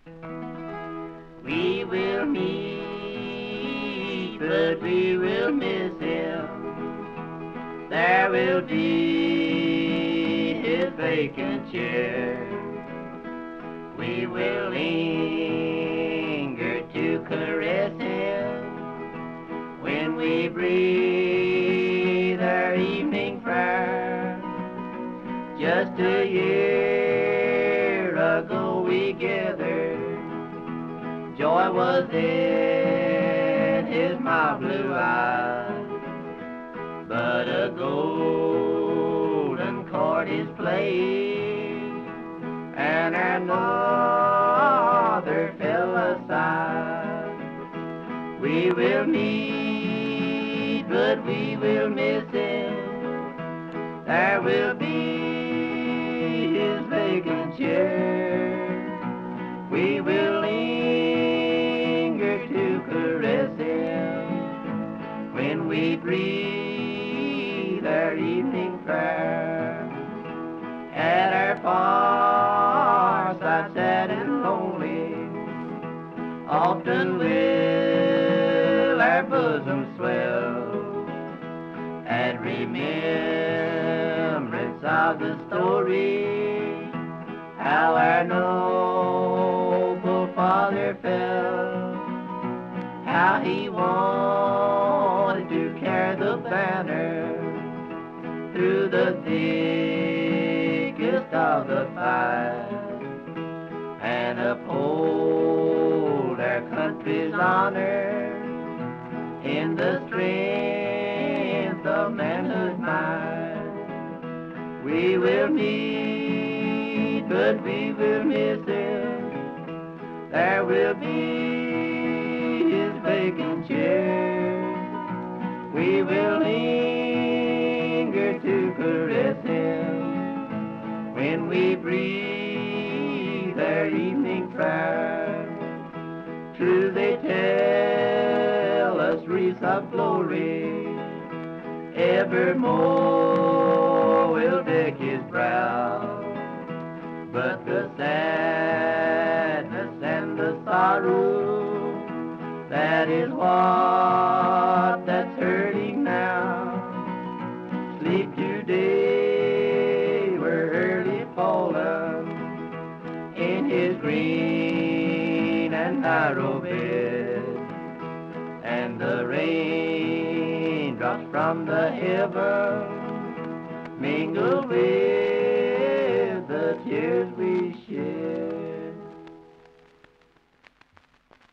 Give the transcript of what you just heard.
We will meet, but we will miss him. There will be his vacant chair. We will linger to caress him when we breathe our evening prayer. Just a year ago we gathered, joy was in his mild blue eyes, but a golden chord is played, and another fell aside. We will meet, but we will miss him. There will be his vacant chair. We will linger to caress him when we breathe our evening prayer. At our fireside sad and lonely, often will our bosom swell at remembrance of the story, how our noble father fell, how he wanted to carry the banner through the thickest of the fight and uphold our country's honor in the strength of manhood mind. We will meet, but we will miss him. There will be his vacant chair. We will linger to caress him when we breathe our evening prayer. True, they tell us wreaths of glory evermore will deck his brow, but the sadness and the sorrow, that is what that's hurting now. Sleep today were early fallen in his green and narrow bed, and the rain drops from the heavens mingle